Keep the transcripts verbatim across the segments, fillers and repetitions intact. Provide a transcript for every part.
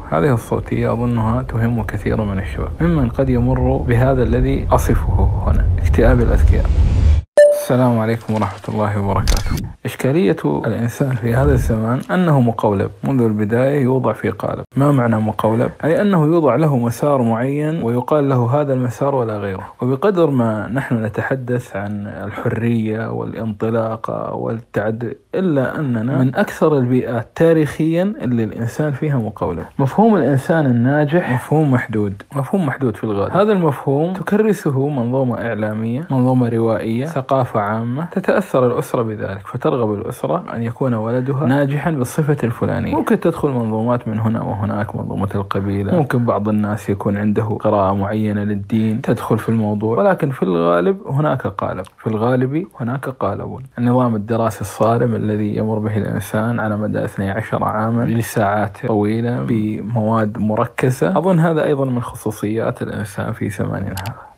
هذه الصوتية أظنها تهم كثيرا من الشباب ممن قد يمر بهذا الذي أصفه هنا، اكتئاب الأذكياء. السلام عليكم ورحمة الله وبركاته. إشكالية الإنسان في هذا الزمان أنه مقولب منذ البداية، يوضع في قالب. ما معنى مقولب؟ أي أنه يوضع له مسار معين ويقال له هذا المسار ولا غيره. وبقدر ما نحن نتحدث عن الحرية والانطلاق والتعدد، إلا أننا من أكثر البيئات تاريخيا اللي الإنسان فيها مقولب. مفهوم الإنسان الناجح مفهوم محدود، مفهوم محدود في الغالب. هذا المفهوم تكرسه منظومة إعلامية، منظومة روائية، ثقافة عامة، تتأثر الأسرة بذلك، فترغب الأسرة أن يكون ولدها ناجحا بالصفة الفلانية. ممكن تدخل منظومات من هنا وهناك، منظومة القبيلة، ممكن بعض الناس يكون عنده قراءة معينة للدين تدخل في الموضوع، ولكن في الغالب هناك قالب، في الغالب هناك قالب. النظام الدراسي الصارم الذي يمر به الإنسان على مدى اثني عشر عاما لساعات طويلة بمواد مركزة، أظن هذا أيضا من خصوصيات الإنسان في زماننا هذا.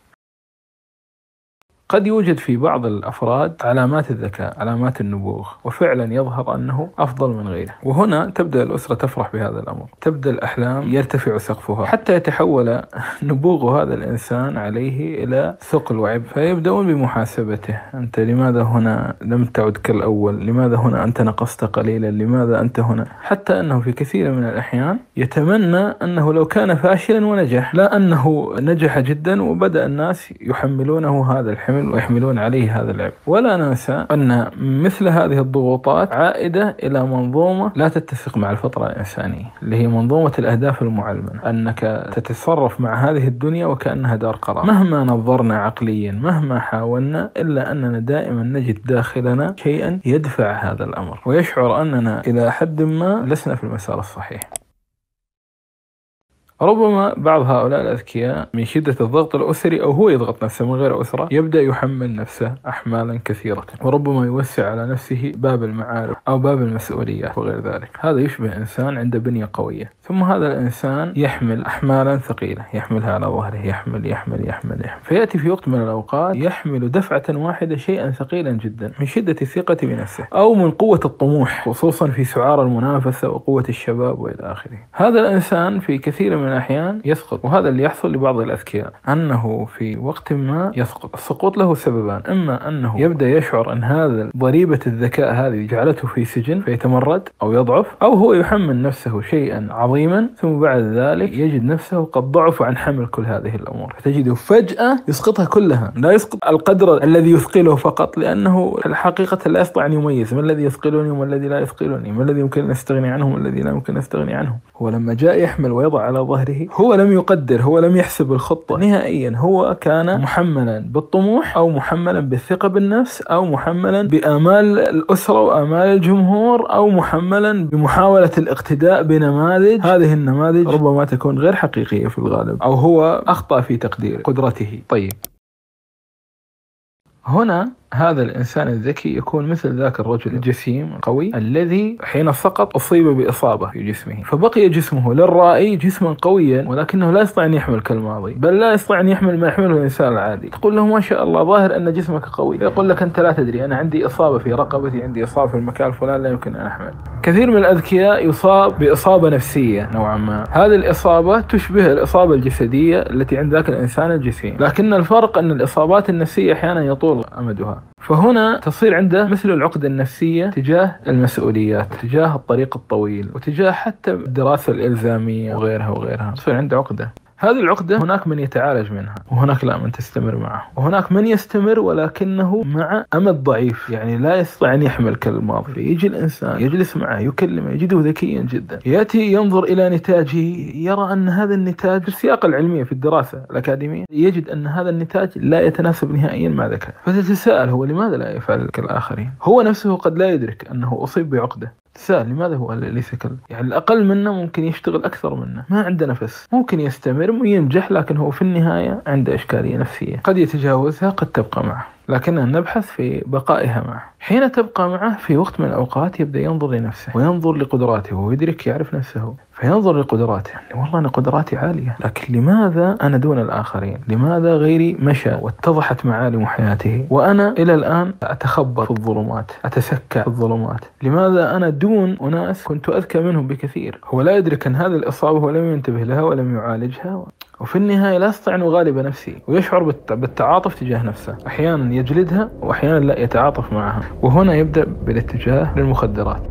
قد يوجد في بعض الأفراد علامات الذكاء، علامات النبوغ، وفعلا يظهر أنه أفضل من غيره، وهنا تبدأ الأسرة تفرح بهذا الأمر، تبدأ الأحلام يرتفع سقفها حتى يتحول نبوغ هذا الإنسان عليه إلى ثقل وعبء، فيبدأون بمحاسبته: أنت لماذا هنا لم تعد كالأول؟ لماذا هنا أنت نقصت قليلا؟ لماذا أنت هنا؟ حتى أنه في كثير من الأحيان يتمنى أنه لو كان فاشلا ونجح، لا أنه نجح جدا، وبدأ الناس يحملونه هذا الحمل ويحملون عليه هذا العبء. ولا ننسى أن مثل هذه الضغوطات عائدة إلى منظومة لا تتسق مع الفطرة الإنسانية، اللي هي منظومة الأهداف المعلمة، أنك تتصرف مع هذه الدنيا وكأنها دار قرار. مهما نظرنا عقليا، مهما حاولنا، إلا أننا دائما نجد داخلنا شيئا يدفع هذا الأمر، ويشعر أننا إلى حد ما لسنا في المسار الصحيح. ربما بعض هؤلاء الأذكياء من شدة الضغط الأسري، أو هو يضغط نفسه من غير أسرة، يبدأ يحمل نفسه أحمالا كثيرة، وربما يوسع على نفسه باب المعارف أو باب المسؤوليات وغير ذلك. هذا يشبه إنسان عنده بنية قوية، ثم هذا الإنسان يحمل أحمالا ثقيلة، يحملها على ظهره، يحمل يحمل يحمل يحمل فيأتي في وقت من الأوقات يحمل دفعة واحدة شيئا ثقيلا جدا من شدة الثقة بنفسه أو من قوة الطموح، خصوصا في سعار المنافسة وقوة الشباب وإلى آخره. هذا الإنسان في كثير من الأحيان يسقط، وهذا اللي يحصل لبعض الأذكياء، أنه في وقت ما يسقط. السقوط له سببان: إما أنه يبدأ يشعر أن هذا ضريبة الذكاء هذه جعلته في سجن فيتمرد أو يضعف، أو هو يحمل نفسه شيئا عظيما ثم بعد ذلك يجد نفسه قد ضعف عن حمل كل هذه الأمور، فتجده فجأة يسقطها كلها. لا يسقط القدر الذي يثقله فقط، لأنه الحقيقة لا يستطيع أن يميز ما الذي يثقلني وما الذي لا يثقلني، ما الذي يمكن أن أستغني عنه وما الذي لا يمكن أن أستغني عنه. هو لما جاء يحمل ويضع على ظهره، هو لم يقدر، هو لم يحسب الخطة نهائيا. هو كان محملا بالطموح، أو محملا بالثقة بالنفس، أو محملا بآمال الأسرة وآمال الجمهور، أو محملا بمحاولة الاقتداء بنماذج. هذه النماذج ربما تكون غير حقيقية في الغالب، أو هو أخطأ في تقدير قدرته. طيب، هنا هذا الإنسان الذكي يكون مثل ذاك الرجل الجسيم القوي الذي حين سقط أصيب بإصابة في جسمه، فبقي جسمه للرأي جسما قويا، ولكنه لا يستطيع أن يحمل كالماضي، بل لا يستطيع أن يحمل ما يحمله الإنسان العادي. تقول له: ما شاء الله، ظاهر أن جسمك قوي. يقول لك: أنت لا تدري، أنا عندي إصابة في رقبتي، عندي إصابة في المكان الفلاني، لا يمكن أن أحمل. كثير من الأذكياء يصاب بإصابة نفسية نوعا ما، هذه الإصابة تشبه الإصابة الجسدية التي عند ذاك الإنسان الجسيم، لكن الفرق أن الإصابات النفسية أحيانا يطول أمدها. فهنا تصير عنده مثل العقدة النفسية تجاه المسؤوليات، تجاه الطريق الطويل، وتجاه حتى الدراسة الإلزامية وغيرها وغيرها، تصير عنده عقدة. هذه العقدة هناك من يتعالج منها، وهناك لا من تستمر معه، وهناك من يستمر ولكنه مع أمد ضعيف، يعني لا يستطيع أن يحمل كالماضي. فيجي الإنسان يجلس معه يكلمه، يجده ذكيا جدا، يأتي ينظر إلى نتاجه، يرى أن هذا النتاج في السياق العلمية في الدراسة الأكاديمية، يجد أن هذا النتاج لا يتناسب نهائيا مع ذكاء. فتتساءل: هو لماذا لا يفعل كالآخرين؟ هو نفسه قد لا يدرك أنه أصيب بعقدة. تسأل: لماذا هو ليس كل يعني الأقل منا ممكن يشتغل أكثر منا، ما عنده نفس، ممكن يستمر وينجح، لكن هو في النهاية عنده إشكالية نفسية قد يتجاوزها، قد تبقى معه. لكننا نبحث في بقائها معه. حين تبقى معه في وقت من الأوقات يبدأ ينظر لنفسه وينظر لقدراته ويدرك يعرف نفسه، فينظر لقدراته يعني والله أنا قدراتي عالية، لكن لماذا أنا دون الآخرين؟ لماذا غيري مشى واتضحت معالم حياته وأنا إلى الآن أتخبر في الظلمات، أتسكع في الظلمات؟ لماذا أنا دون أناس كنت أذكى منهم بكثير؟ هو لا يدرك أن هذه الإصابة ولم ينتبه لها ولم يعالجها، وفي النهاية لا يستطيع أن يغالب نفسه ويشعر بالتعاطف تجاه نفسه. أحيانا يجلدها وأحيانا لا يتعاطف معها، وهنا يبدأ بالاتجاه للمخدرات.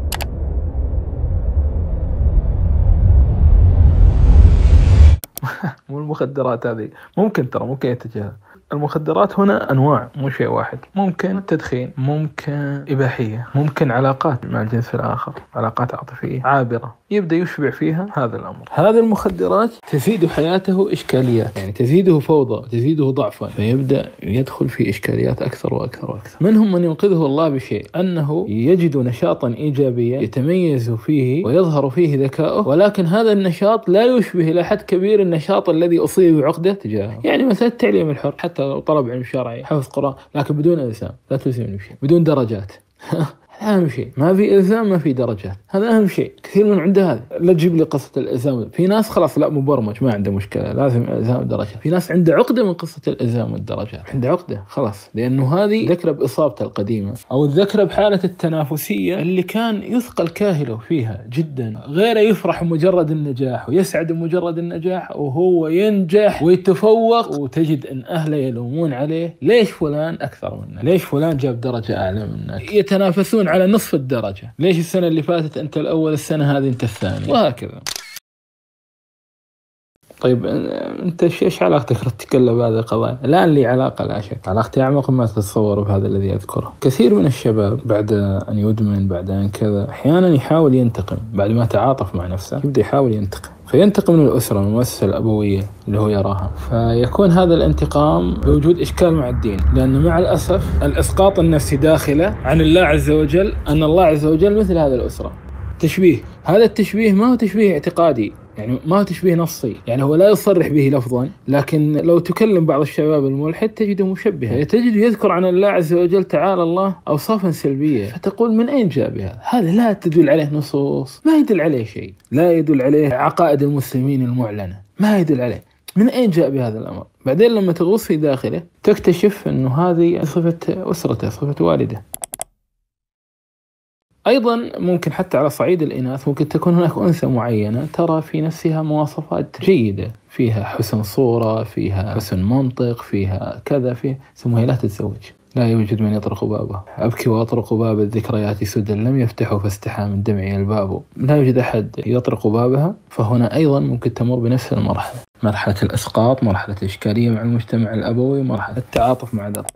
مو المخدرات هذه ممكن ترى ممكن يتجاهل. المخدرات هنا أنواع مو شيء واحد، ممكن تدخين، ممكن إباحية، ممكن علاقات مع الجنس الآخر، علاقات عاطفية عابرة يبدأ يشبع فيها هذا الأمر. هذه المخدرات تزيد حياته إشكاليات، يعني تزيده فوضى، تزيده ضعفا، فيبدأ يدخل في إشكاليات أكثر وأكثر وأكثر. منهم من ينقذه الله بشيء، أنه يجد نشاطا إيجابيا يتميز فيه ويظهر فيه ذكاؤه، ولكن هذا النشاط لا يشبه إلى حد كبير النشاط الذي أصيب بعقدة تجاهه. يعني مثلا التعليم الحر، حتى لو طلب علم شرعي، حفظ قرآن، لكن بدون إلزام، لا تلزمني بشيء، بدون درجات. أهم شيء ما في إلزام، ما في درجات، هذا أهم شيء. كثير من عنده هذا، لا تجيب لي قصة الإلزام. في ناس خلاص لا مبرمج ما عنده مشكلة، لازم إلزام الدرجات. في ناس عنده عقدة من قصة الإلزام والدرجات، عنده عقدة خلاص، لأنه هذه ذكرى بإصابته القديمة، أو الذكرى بحالة التنافسية اللي كان يثقل كاهله فيها جدا. غيره يفرح مجرد النجاح ويسعد مجرد النجاح، وهو ينجح ويتفوق، وتجد أن أهله يلومون عليه، ليش فلان أكثر منك؟ ليش فلان جاب درجة أعلى منك؟ يتنافسون على نصف الدرجة. ليش السنة اللي فاتت أنت الأول، السنة هذه أنت الثاني، وهكذا. طيب أنت إيش علاقتك تتكلم بهذه القضايا؟ الآن لي علاقة لا شك، علاقتي أعمق ما تتصور بهذا الذي أذكره. كثير من الشباب بعد أن يدمن، بعد أن كذا، أحيانا يحاول ينتقم بعد ما تعاطف مع نفسه، يبدأ يحاول ينتقم، فينتقم من الأسرة، من المؤسسة الأبوية اللي هو يراها، فيكون هذا الانتقام بوجود إشكال مع الدين، لأن مع الأسف الإسقاط النفسي داخله عن الله عز وجل، أن الله عز وجل مثل هذا الأسرة. تشبيه، هذا التشبيه ما هو تشبيه اعتقادي، يعني ما هو تشبيه نصي، يعني هو لا يصرح به لفظا، لكن لو تكلم بعض الشباب الملحد تجده مشبها، تجد يذكر عن الله عز وجل تعالى الله أوصافا سلبية، فتقول من أين جاء بهذا؟ هذا لا تدل عليه نصوص، ما يدل عليه شيء، لا يدل عليه عقائد المسلمين المعلنة، ما يدل عليه. من أين جاء بهذا الأمر؟ بعدين لما تغوص في داخله تكتشف أنه هذه صفة أسرته، صفة والده. أيضا ممكن حتى على صعيد الإناث ممكن تكون هناك أنثى معينة ترى في نفسها مواصفات جيدة، فيها حسن صورة، فيها حسن منطق، فيها كذا، فيها سموها لا تتزوج. لا يوجد من يطرق بابه، أبكي وأطرق باب الذكريات سدى لم يفتحوا فاستحى من دمعي الباب. لا يوجد أحد يطرق بابها، فهنا أيضا ممكن تمر بنفس المرحلة، مرحلة الإسقاط، مرحلة الإشكالية مع المجتمع الأبوي، مرحلة التعاطف مع ذلك.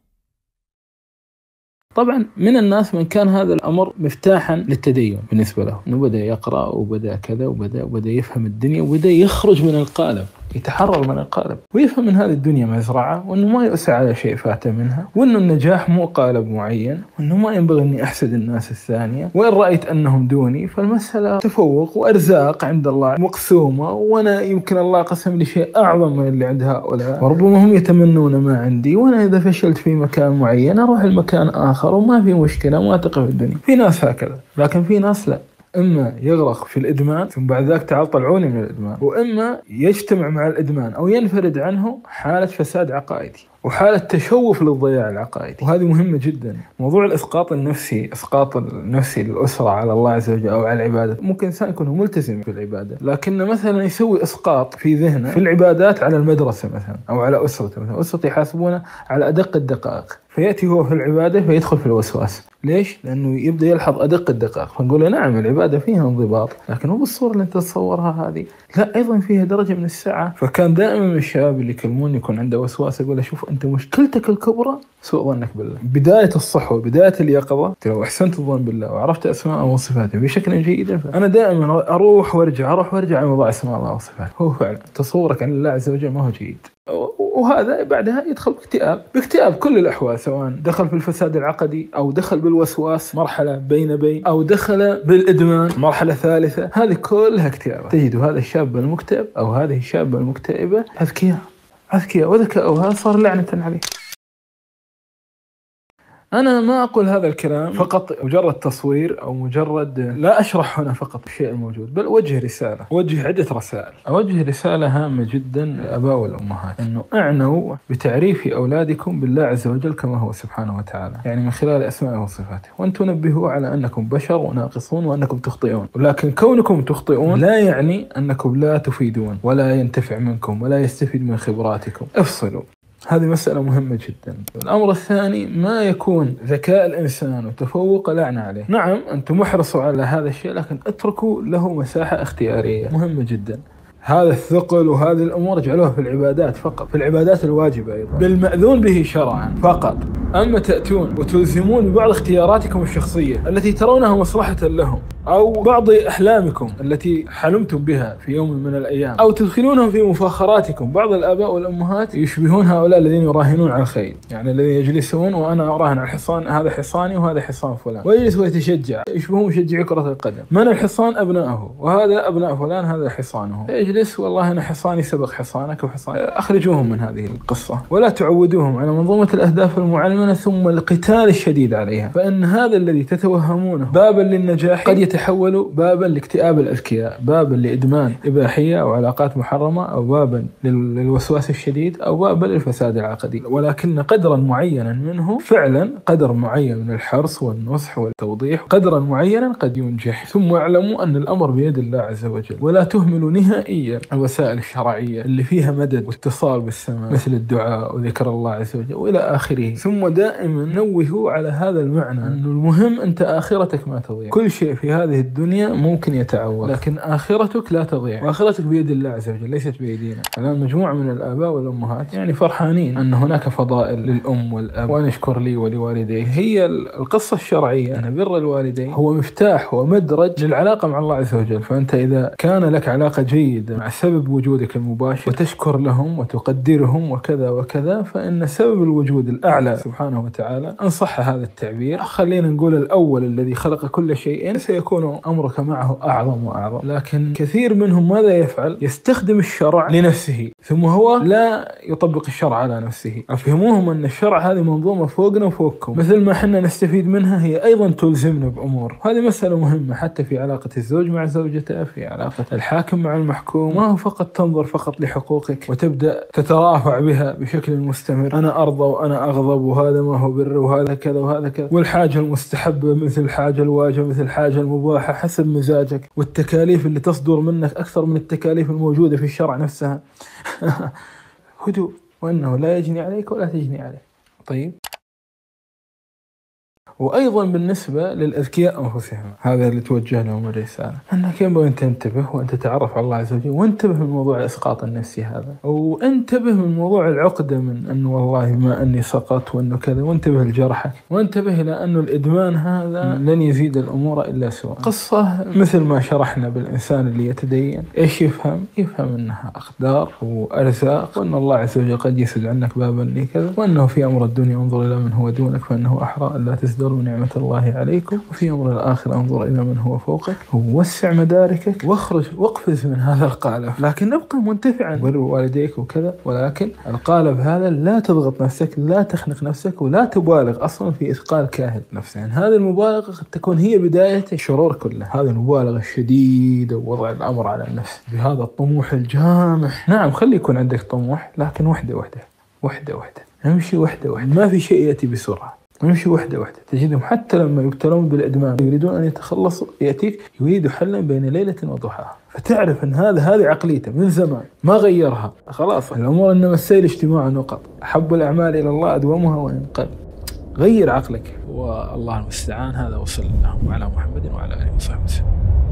طبعا من الناس من كان هذا الأمر مفتاحا للتدين بالنسبة له، أنه بدأ يقرأ وبدأ كذا وبدأ وبدأ يفهم الدنيا وبدأ يخرج من القالب، يتحرر من القالب ويفهم من هذه الدنيا مزرعة، وأنه ما يؤسى على شيء فات منها، وأنه النجاح مو قالب معين، وأنه ما ينبغي أني أحسد الناس الثانية، وإن رأيت أنهم دوني فالمسألة تفوق وأرزاق عند الله مقسومة، وأنا يمكن الله قسم لي شيء أعظم من اللي عند هؤلاء، وربما هم يتمنون ما عندي، وأنا إذا فشلت في مكان معين أروح المكان آخر وما في مشكلة وما تقف الدنيا. في ناس هكذا، لكن في ناس لا، إما يغرق في الإدمان ثم بعد ذلك تعال طلعوني من الإدمان، وإما يجتمع مع الإدمان أو ينفرد عنه حالة فساد عقائدي وحالة تشوف للضياع العقائدي، وهذه مهمة جدا. موضوع الإسقاط النفسي، إسقاط النفسي للأسرة على الله عز وجل أو على العبادة، ممكن إنسان يكون ملتزم في العبادة لكن مثلا يسوي إسقاط في ذهنه في العبادات على المدرسة مثلا أو على أسرته، مثلا أسرته يحاسبونه على أدق الدقائق، فيأتي هو في العبادة فيدخل في الوسواس. ليش؟ لأنه يبدأ يلحظ أدق الدقائق، فنقول له نعم العبادة فيها انضباط، لكن مو بالصورة اللي أنت تتصورها هذه، لا أيضا فيها درجة من السعة. فكان دائما من الشباب اللي يكلموني يكون عنده وسواس أقول له شوف أنت مشكلتك الكبرى سوء ظنك بالله. بداية الصحوة، بداية اليقظة، لو أحسنت الظن بالله وعرفت أسماء وصفاته بشكل جيد، أنا دائما أروح وارجع أروح وارجع على موضوع أسماء الله وصفاته. هو فعلا تصورك عن الله عز وجل ما هو جيد، وهذا بعدها يدخل باكتئاب، باكتئاب كل الأحوال، سواء دخل في الفساد العقدي أو دخل بالوسواس مرحلة بين بين أو دخل بالإدمان مرحلة ثالثة، هذه كلها اكتئاب. تجد هذا الشاب المكتئب أو هذه الشابة المكتئبة أذكياء، أذكياء وذكاؤها صار لعنة عليه. أنا ما أقول هذا الكلام فقط مجرد تصوير أو مجرد لا أشرح هنا فقط الشيء الموجود، بل أوجه رسالة، أوجه عدة رسائل. أوجه رسالة هامة جدا للآباء والأمهات، أنه أعنوا بتعريف أولادكم بالله عز وجل كما هو سبحانه وتعالى، يعني من خلال أسمائه وصفاته، وأن تنبهوا على أنكم بشر وناقصون وأنكم تخطئون. ولكن كونكم تخطئون لا يعني أنكم لا تفيدون ولا ينتفع منكم ولا يستفيد من خبراتكم. افصلوا، هذه مسألة مهمة جدا. الأمر الثاني، ما يكون ذكاء الإنسان وتفوق لعنة عليه. نعم أنتم احرصوا على هذا الشيء، لكن اتركوا له مساحة اختيارية مهمة جدا. هذا الثقل وهذه الأمور اجعلوها في العبادات فقط، في العبادات الواجبة أيضا بالمأذون به شرعا فقط. أما تأتون وتلزمون ببعض اختياراتكم الشخصية التي ترونها مصلحة لهم، أو بعض أحلامكم التي حلمتم بها في يوم من الأيام، أو تدخلونهم في مفاخراتكم. بعض الآباء والأمهات يشبهون هؤلاء الذين يراهنون على الخيل، يعني الذين يجلسون وأنا أراهن على الحصان، هذا حصاني وهذا حصان فلان، ويجلس ويتشجع، يشبهون مشجعي كرة القدم. من الحصان؟ أبنائه، وهذا أبناء فلان هذا حصانه. يجلس والله أنا حصاني سبق حصانك وحصان. أخرجوهم من هذه القصة ولا تعودوهم على منظومة الأهداف المعلمة ثم القتال الشديد عليها، فإن هذا الذي تتوهمونه بابا للنجاح قد يتحول بابا لاكتئاب الأذكياء، بابا لإدمان إباحية أو علاقات محرمة، أو بابا للوسواس الشديد، أو بابا للفساد العقدي. ولكن قدرا معينا منه، فعلا قدر معين من الحرص والنصح والتوضيح، قدرا معينا قد ينجح. ثم اعلموا أن الأمر بيد الله عز وجل، ولا تهملوا نهائيا الوسائل الشرعية اللي فيها مدد واتصال بالسماء، مثل الدعاء وذكر الله عز وجل وإلى آخره. ثم دائما نوهوا على هذا المعنى، أنه المهم أنت آخرتك ما تضيع. كل شيء في هذه الدنيا ممكن يتعوض، لكن آخرتك لا تضيع، وآخرتك بيد الله عز وجل ليست بيدينا. الآن مجموعة من الآباء والأمهات يعني فرحانين أن هناك فضائل للأم والأب، وأن اشكر لي ولوالديه. هي القصة الشرعية أن بر الوالدين هو مفتاح ومدرج للعلاقة مع الله عز وجل. فأنت إذا كان لك علاقة جيدة مع سبب وجودك المباشر وتشكر لهم وتقدرهم وكذا وكذا، فإن سبب الوجود الأعلى سبحانه وتعالى، إن صح هذا التعبير، خلينا نقول الأول الذي خلق كل شيء، سيكون أمرك معه أعظم وأعظم. لكن كثير منهم ماذا يفعل؟ يستخدم الشرع لنفسه، ثم هو لا يطبق الشرع على نفسه. أفهموهم أن الشرع هذه منظومة فوقنا وفوقكم، مثل ما حنا نستفيد منها هي أيضا تلزمنا بأمور. هذه مسألة مهمة حتى في علاقة الزوج مع زوجته، في علاقة الحاكم مع المحكوم. ما هو فقط تنظر فقط لحقوقك وتبدأ تترافع بها بشكل مستمر، أنا أرضى وأنا أغضب وهذا ما هو بر وهذا كذا وهذا كذا، والحاجة المستحبة مثل الحاجة الواجبة مثل الحاجة المباحة حسب مزاجك، والتكاليف اللي تصدر منك أكثر من التكاليف الموجودة في الشرع نفسها. هدوء، وأنه لا يجني عليك ولا تجني عليه. طيب، وأيضا بالنسبة للأذكياء أنفسهم، هذا اللي توجه لهم الرسالة، أنك ينبغي أن تنتبه وأن تتعرف على الله عز وجل، وانتبه من موضوع الإسقاط النفسي هذا، وانتبه من موضوع العقدة من أنه والله ما أني سقط وأنه كذا، وانتبه لجرحك، وانتبه إلى أنه الإدمان هذا لن يزيد الأمور إلا سوء. قصة مثل ما شرحنا بالإنسان اللي يتدين، إيش يفهم؟ يفهم أنها أقدار وأرزاق، وأن الله عز وجل قد يسد عنك بابا لكذا، وأنه في أمر الدنيا انظر إلى من هو دونك فإنه أحرى ألا تزدر نعمة الله عليكم، وفي أمر الآخر انظر إلى من هو فوقك، ووسع مداركك واخرج واقفز من هذا القالب، لكن ابقى منتفعا بر والديك وكذا. ولكن القالب هذا لا تضغط نفسك، لا تخنق نفسك، ولا تبالغ أصلا في إثقال كاهل نفسك. يعني هذه المبالغة قد تكون هي بداية الشرور كله، هذه المبالغة الشديدة ووضع الأمر على النفس بهذا الطموح الجامح. نعم خلي يكون عندك طموح، لكن وحدة وحدة وحدة وحدة، نمشي وحدة وحدة، ما في شيء يأتي بسرعة، نمشي وحدة وحدة. تجدهم حتى لما يبتلون بالإدمان يريدون أن يتخلصوا، يأتيك يريد حلا بين ليلة وضحاها، فتعرف أن هذا هذه عقليته من زمان ما غيرها. خلاص الأمور إنما السيل اجتماع نقط، أحب الأعمال إلى الله أدومها وإن قل. غير عقلك، والله المستعان. هذا وصلى الله على محمد وعلى آله وصحبه وسلم.